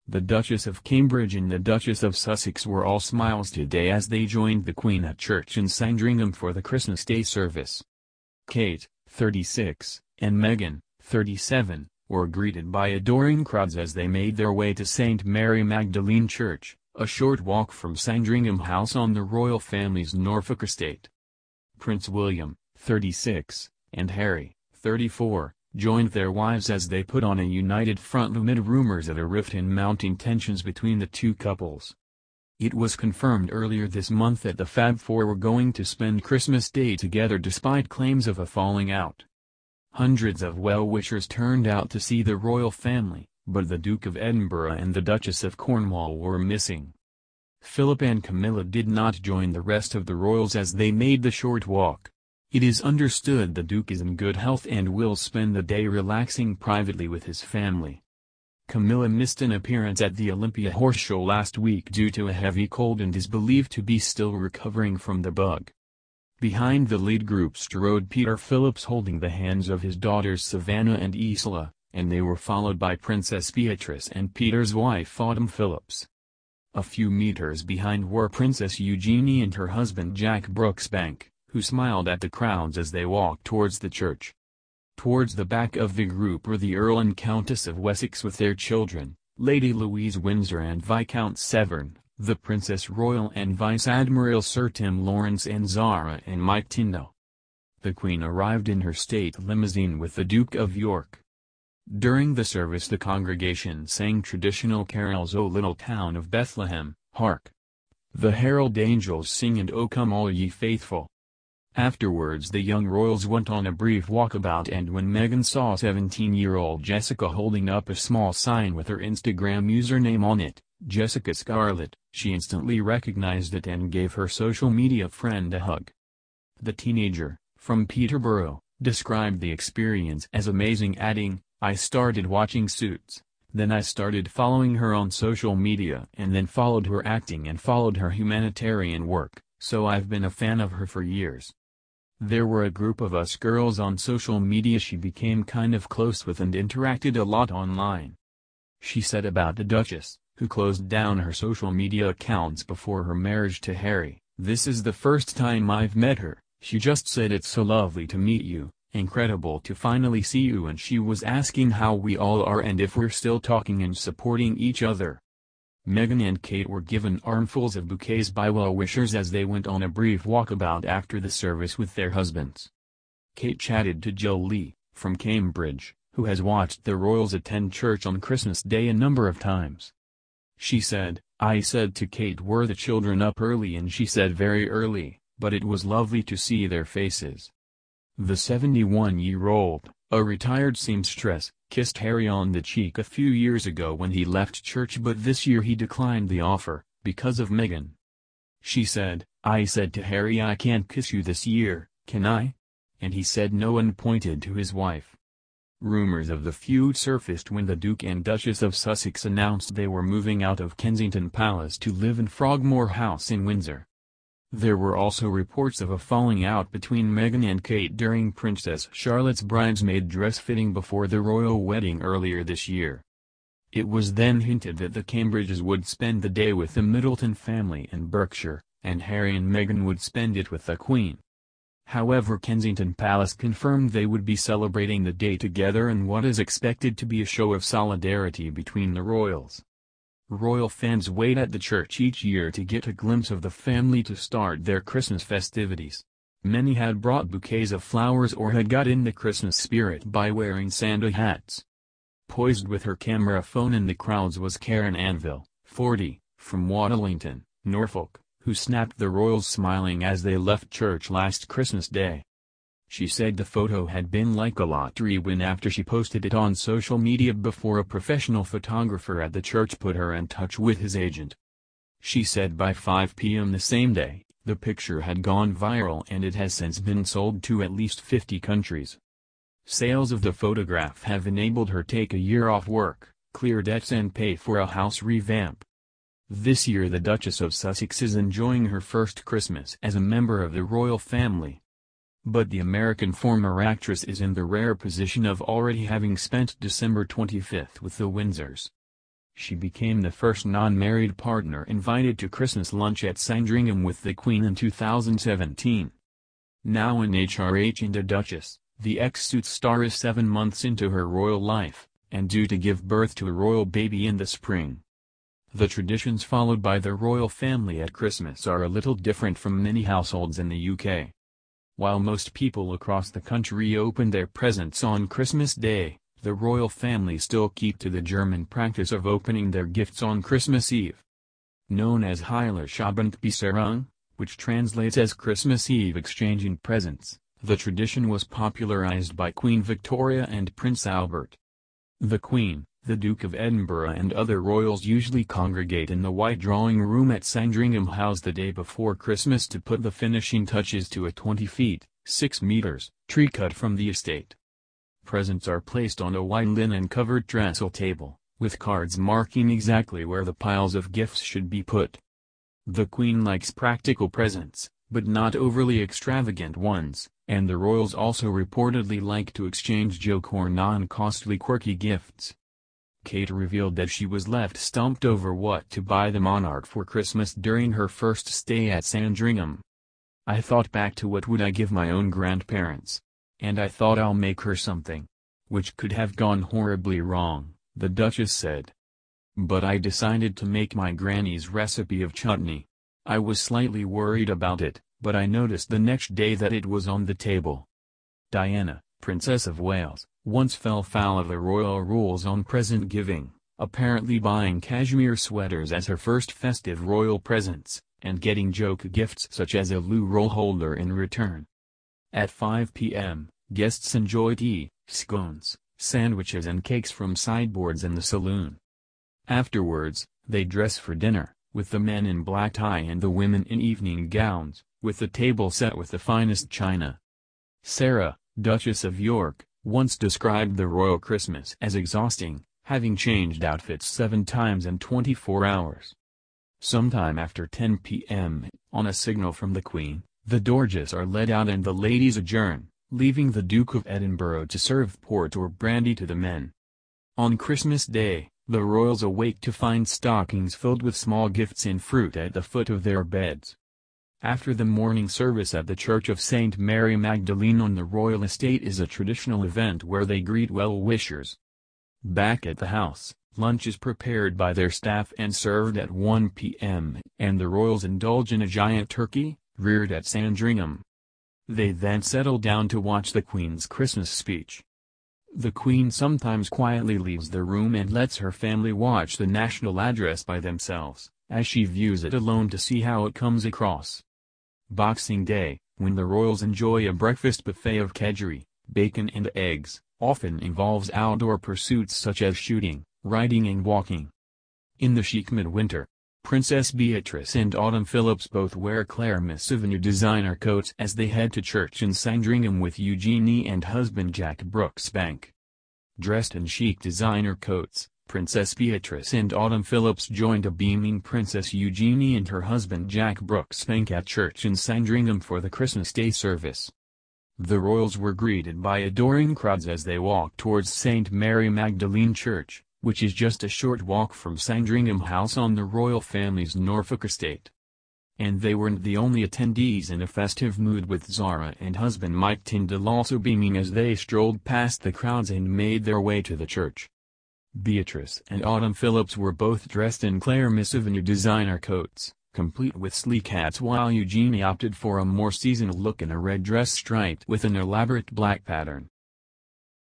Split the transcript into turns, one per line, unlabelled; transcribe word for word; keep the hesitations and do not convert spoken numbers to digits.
the Duchess of Cambridge and the Duchess of Sussex were all smiles today as they joined the Queen at church in Sandringham for the Christmas Day service. Kate, thirty-six, and Meghan, thirty-seven, were greeted by adoring crowds as they made their way to Saint Mary Magdalene Church, a short walk from Sandringham House on the royal family's Norfolk estate. Prince William, thirty-six, and Harry, thirty-four, joined their wives as they put on a united front amid rumors of a rift and mounting tensions between the two couples. It was confirmed earlier this month that the Fab Four were going to spend Christmas Day together despite claims of a falling out. Hundreds of well-wishers turned out to see the royal family, but the Duke of Edinburgh and the Duchess of Cornwall were missing. Philip and Camilla did not join the rest of the royals as they made the short walk. It is understood the Duke is in good health and will spend the day relaxing privately with his family. Camilla missed an appearance at the Olympia Horse Show last week due to a heavy cold and is believed to be still recovering from the bug. Behind the lead group strode Peter Phillips holding the hands of his daughters Savannah and Isla, and they were followed by Princess Beatrice and Peter's wife Autumn Phillips. A few meters behind were Princess Eugenie and her husband Jack Brooksbank, who smiled at the crowds as they walked towards the church. Towards the back of the group were the Earl and Countess of Wessex with their children, Lady Louise Windsor and Viscount Severn, the Princess Royal and Vice Admiral Sir Tim Lawrence and Zara and Mike Tyndall. The Queen arrived in her state limousine with the Duke of York. During the service the congregation sang traditional carols O Little Town of Bethlehem, Hark! The herald angels sing and O come all ye faithful. Afterwards the young royals went on a brief walkabout and when Meghan saw seventeen-year-old Jessica holding up a small sign with her Instagram username on it, Jessica Scarlett, she instantly recognized it and gave her social media friend a hug. The teenager, from Peterborough, described the experience as amazing, adding, "I started watching Suits, then I started following her on social media and then followed her acting and followed her humanitarian work, so I've been a fan of her for years. There were a group of us girls on social media she became kind of close with and interacted a lot online." She said about the Duchess, who closed down her social media accounts before her marriage to Harry, "This is the first time I've met her, she just said it's so lovely to meet you, incredible to finally see you, and she was asking how we all are and if we're still talking and supporting each other." Meghan and Kate were given armfuls of bouquets by well-wishers as they went on a brief walkabout after the service with their husbands. Kate chatted to Jill Lee, from Cambridge, who has watched the royals attend church on Christmas Day a number of times. She said, "I said to Kate, were the children up early, and she said very early, but it was lovely to see their faces." The seventy-one-year-old, a retired seamstress, kissed Harry on the cheek a few years ago when he left church, but this year he declined the offer, because of Meghan. She said, "I said to Harry I can't kiss you this year, can I?" And he said no and pointed to his wife. Rumors of the feud surfaced when the Duke and Duchess of Sussex announced they were moving out of Kensington Palace to live in Frogmore House in Windsor. There were also reports of a falling out between Meghan and Kate during Princess Charlotte's bridesmaid dress fitting before the royal wedding earlier this year. It was then hinted that the Cambridges would spend the day with the Middleton family in Berkshire, and Harry and Meghan would spend it with the Queen. However, Kensington Palace confirmed they would be celebrating the day together in what is expected to be a show of solidarity between the royals. Royal fans wait at the church each year to get a glimpse of the family to start their Christmas festivities. Many had brought bouquets of flowers or had got in the Christmas spirit by wearing Santa hats. Poised with her camera phone in the crowds was Karen Anville, forty, from Waddlington, Norfolk, who snapped the royals smiling as they left church last Christmas Day. She said the photo had been like a lottery win after she posted it on social media before a professional photographer at the church put her in touch with his agent. She said by five p m the same day, the picture had gone viral and it has since been sold to at least fifty countries. Sales of the photograph have enabled her take a year off work, clear debts and pay for a house revamp. This year the Duchess of Sussex is enjoying her first Christmas as a member of the royal family. But the American former actress is in the rare position of already having spent December twenty-fifth with the Windsors. she became the first non-married partner invited to Christmas lunch at Sandringham with the Queen in two thousand seventeen. Now an H R H and a Duchess, the ex-Suits star is seven months into her royal life, and due to give birth to a royal baby in the spring. The traditions followed by the royal family at Christmas are a little different from many households in the U K. While most people across the country open their presents on Christmas Day, the royal family still keep to the German practice of opening their gifts on Christmas Eve. Known as Heiligabendbescherung, which translates as Christmas Eve exchanging presents, the tradition was popularized by Queen Victoria and Prince Albert. The Queen, the Duke of Edinburgh and other royals usually congregate in the White Drawing Room at Sandringham House the day before Christmas to put the finishing touches to a twenty feet, six meters, tree cut from the estate. Presents are placed on a white linen-covered trestle table, with cards marking exactly where the piles of gifts should be put. The Queen likes practical presents, but not overly extravagant ones, and the royals also reportedly like to exchange joke or non-costly quirky gifts. Kate revealed that she was left stumped over what to buy the monarch for Christmas during her first stay at Sandringham. "I thought back to what would I give my own grandparents. And I thought I'll make her something. Which could have gone horribly wrong," the Duchess said. "But I decided to make my granny's recipe of chutney. I was slightly worried about it, but I noticed the next day that it was on the table." Diana, Princess of Wales, once fell foul of the royal rules on present giving, apparently buying cashmere sweaters as her first festive royal presents, and getting joke gifts such as a loo roll holder in return. At five p m, guests enjoy tea, scones, sandwiches and cakes from sideboards in the saloon. Afterwards, they dress for dinner, with the men in black tie and the women in evening gowns, with the table set with the finest china. Sarah, Duchess of York, once described the royal Christmas as exhausting, having changed outfits seven times in twenty-four hours. Sometime after ten p m, on a signal from the Queen, the Dorges are led out and the ladies adjourn, leaving the Duke of Edinburgh to serve port or brandy to the men. On Christmas Day, the royals awake to find stockings filled with small gifts and fruit at the foot of their beds. After the morning service at the Church of Saint Mary Magdalene on the royal estate is a traditional event where they greet well-wishers. Back at the house, lunch is prepared by their staff and served at one p m, and the royals indulge in a giant turkey, reared at Sandringham. They then settle down to watch the Queen's Christmas speech. The Queen sometimes quietly leaves the room and lets her family watch the national address by themselves, as she views it alone to see how it comes across. Boxing Day, when the royals enjoy a breakfast buffet of kedgeree, bacon and eggs, often involves outdoor pursuits such as shooting, riding and walking. In the chic midwinter, Princess Beatrice and Autumn Phillips both wear Clairemont Avenue designer coats as they head to church in Sandringham with Eugenie and husband Jack Brooksbank. Dressed in chic designer coats, Princess Beatrice and Autumn Phillips joined a beaming Princess Eugenie and her husband Jack Brooksbank at church in Sandringham for the Christmas Day service. The royals were greeted by adoring crowds as they walked towards Saint Mary Magdalene Church, which is just a short walk from Sandringham House on the royal family's Norfolk estate. And they weren't the only attendees in a festive mood, with Zara and husband Mike Tyndall also beaming as they strolled past the crowds and made their way to the church. Beatrice and Autumn Phillips were both dressed in Clairemont Avenue designer coats, complete with sleek hats, while Eugenie opted for a more seasonal look in a red dress striped with an elaborate black pattern.